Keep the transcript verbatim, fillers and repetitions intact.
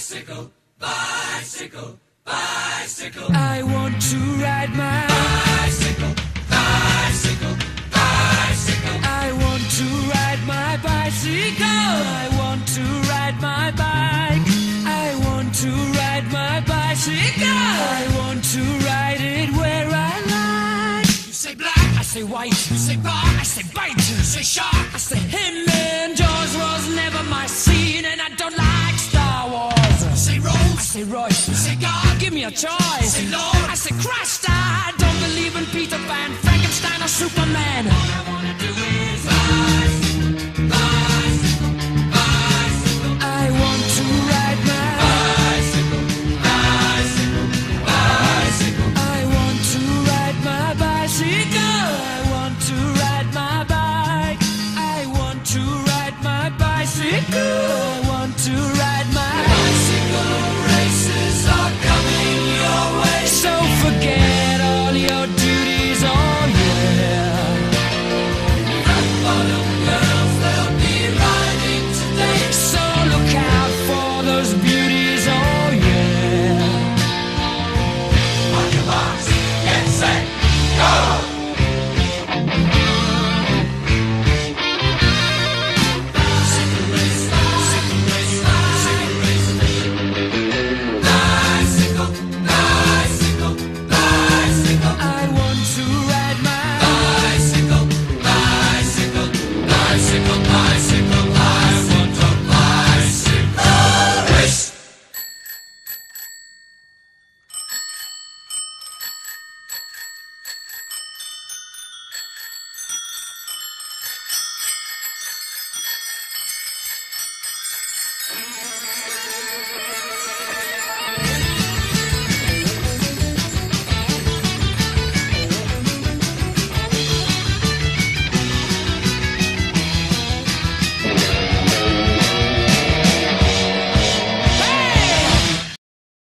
Bicycle, bicycle, bicycle. I want to ride my bicycle, bicycle, bicycle. I want to ride my bicycle. I want to ride my bike. I want to ride my bicycle. I want to ride it where I like. You say black, I say white. you say bar, I say bite. you say shark, I say him and Jaws was never my scene, and I don't like Star Wars. you say I Rose, say Royce. you say God, Give me a choice. say Lord, I say Christ.